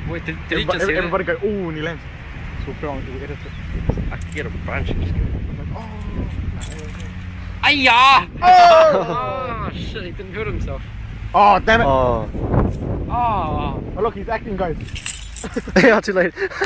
Wait, did he just hit everybody go, oh, and he lands. So we'll put on, we'll edit it. I could get a branch and just go. Like, oh. Ayah! Oh! Oh shit, he didn't hurt himself. Oh, damn it. Oh. Oh. Oh, look, he's acting, guys. Yeah, too late.